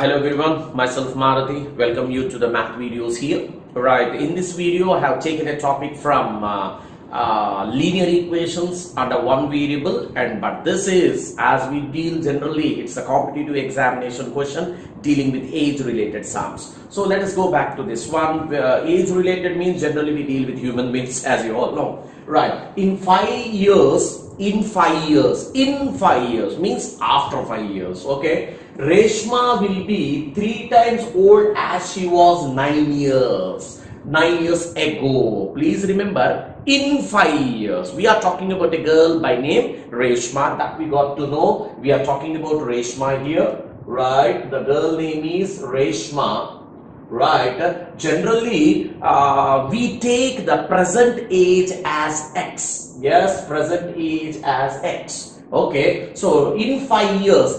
Hello everyone, myself Marathi, welcome you to the math videos here. Right, in this video I have taken a topic from linear equations under one variable, but this is, as we deal generally, it's a competitive examination question dealing with age related sums. So let us go back to this one. Age related means generally we deal with human beings, as you all know. Right, in 5 years means after 5 years, okay, Reshma will be 3 times old as she was 9 years ago. Please remember, in 5 years. We are talking about a girl by name Reshma, that we got to know. We are talking about Reshma here, right? The girl name is Reshma. Right, generally we take the present age as X. Yes, present age as X. Okay, so in 5 years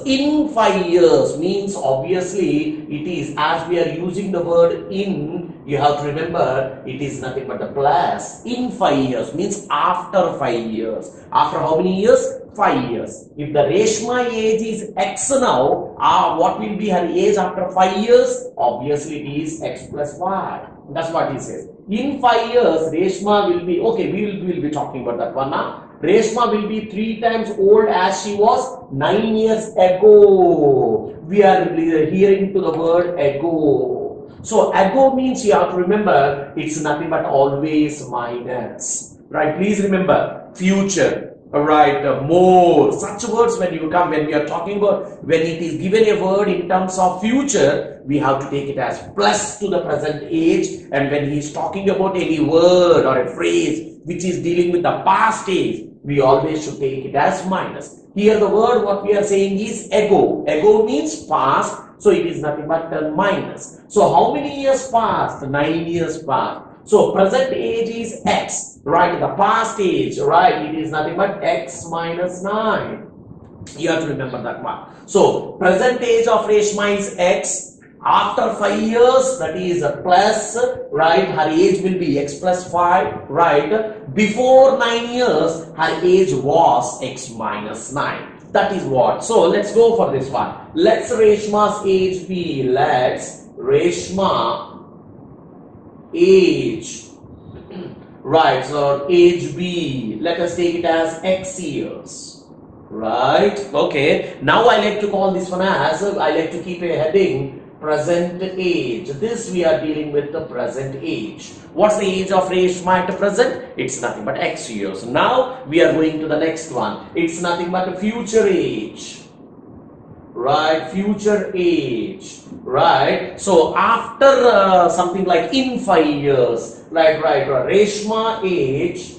means obviously it is, as we are using the word in, you have to remember it is nothing but the plus. In 5 years means after 5 years. After how many years? 5 years. If the Reshma age is X now, what will be her age after 5 years? Obviously it is X plus Y. That's what he says. In 5 years, Reshma will be, okay, we will be talking about that one now. Reshma will be 3 times old as she was 9 years ago. We are hearing to the word ago. So ago means you have to remember it's nothing but always minus. Right? Please remember future. Right, more, such words when you come, when we are talking about, when it is given a word in terms of future, we have to take it as plus to the present age, and when he is talking about any word or a phrase which is dealing with the past age, we always should take it as minus. Here the word what we are saying is ago. Ago means past, so it is nothing but minus. So how many years passed? 9 years passed. So present age is X, right? The past age, right? It is nothing but X minus 9. You have to remember that one. So present age of Reshma is X. After 5 years, that is a plus, right? Her age will be X plus 5, right? Before 9 years, her age was X minus 9. That is what. So let's go for this one. Let's Reshma's age be, let's Reshma age, right? So age B, let us take it as X years, right? Okay, now I like to call this one as, I like to keep a heading, present age. This we are dealing with the present age. What's the age of Reshma at present? It's nothing but X years. Now we are going to the next one. It's nothing but a future age. Right, future age, right? So after something like in 5 years, right, Reshma age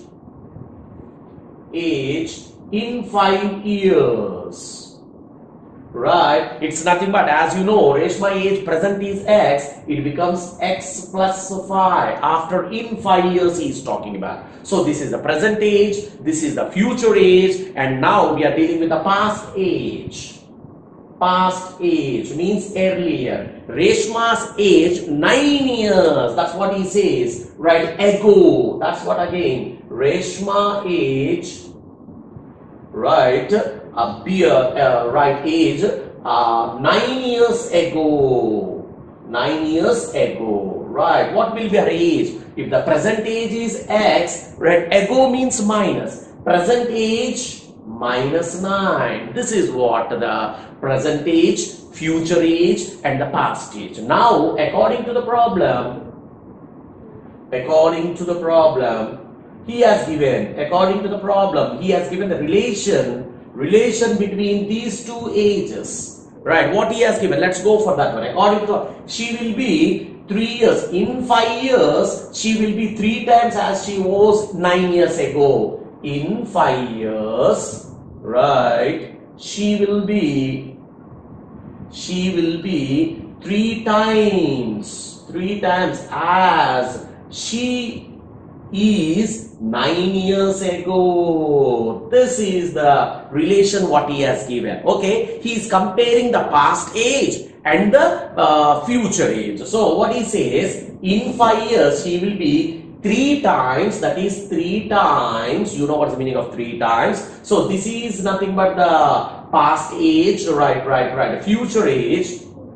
in 5 years, right? It's nothing but, as you know, Reshma age present is X, it becomes X plus 5 after in 5 years he is talking about. So this is the present age, this is the future age, and now we are dealing with the past age. Past age means earlier. Reshma's age 9 years. That's what he says. Right, ago. That's what again. Reshma age. Right, right age. 9 years ago. 9 years ago. Right. What will be her age? If the present age is X, right? Ago means minus. Present age minus 9. This is what the present age, future age, and the past age. Now, according to the problem, he has given the relation between these two ages. Right, what he has given, let's go for that one. According to, she will be 3 years. In 5 years, she will be 3 times as she was 9 years ago. In 5 years, right, she will be 3 times as she is 9 years ago. This is the relation what he has given. Okay, he is comparing the past age and the future age. So what he says, in 5 years she will be 3 times, that is 3 times, you know what's the meaning of 3 times. So this is nothing but the past age, right, future age,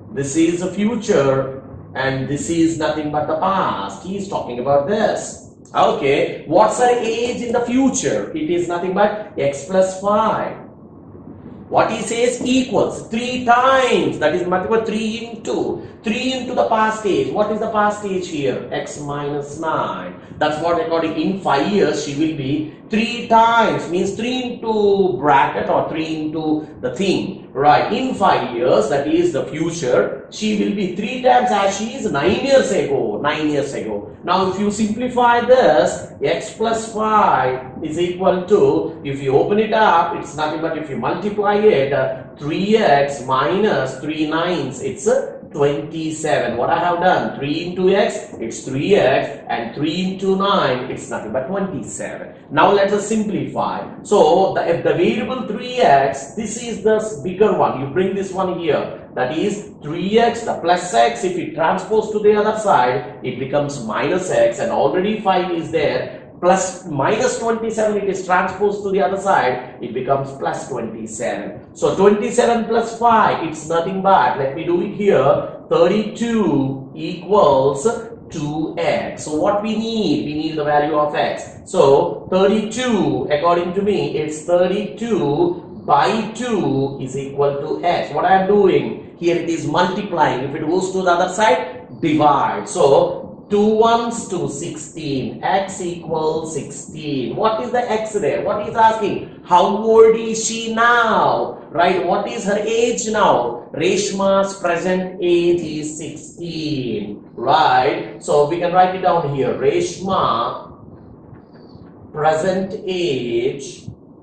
This is the future and this is nothing but the past. He is talking about this. Okay, what's her age in the future? It is nothing but x plus 5. What he says equals 3 times, that is nothing but 3 into the past age. What is the past age here? X minus 9. That's what according in 5 years she will be 3 times, means 3 into bracket or 3 into the thing. Right, in 5 years, that is the future, she will be 3 times as she is 9 years ago. 9 years ago. Now if you simplify this, x plus 5 is equal to, if you open it up, it's nothing but if you multiply it, 3x minus 3 nines, it's 27. What I have done, 3 into x, it's 3x, and 3 into 9, it's nothing but 27. Now let us simplify. So if the variable 3x, this is the bigger one, you bring this one here, that is 3x, the plus x, if it transpose to the other side, it becomes minus x, and already 5 is there. Plus minus 27, it is transposed to the other side, it becomes plus 27. So 27 plus 5, it's nothing but, let me do it here, 32 equals 2x. So what we need the value of x. So 32, according to me, it's 32 by 2 is equal to x. What I am doing, here it is multiplying, if it goes to the other side, divide. So 2 ones to 16, x equals 16. What is the x there? What is asking? How old is she now? Right, what is her age now? Reshma's present age is 16. Right, so we can write it down here. Reshma present age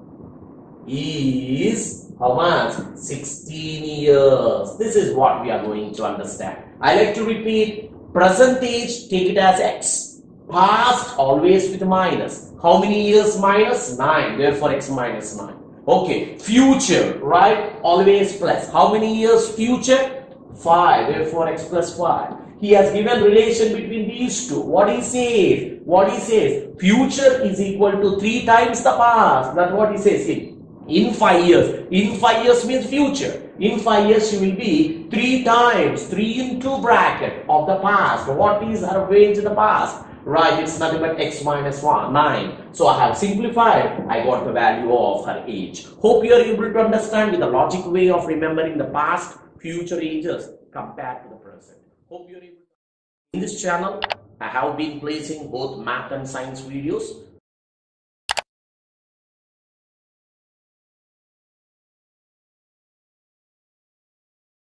is how much? 16 years. This is what we are going to understand. I like to repeat. Present age, take it as x. Past, always with minus. How many years minus? 9. Therefore, x minus 9. Okay. Future, right? Always plus. How many years future? 5. Therefore, x plus 5. He has given relation between these two. What he says? What he says? Future is equal to 3 times the past. That's what he says. In 5 years. In 5 years means future. In 5 years she will be 3 times, 3 into bracket of the past. What is her age in the past? Right, it's nothing but x minus 1, 9. So I have simplified, I got the value of her age. Hope you are able to understand with the logic way of remembering the past, future ages compared to the present. Hope you are able to. In this channel, I have been placing both math and science videos.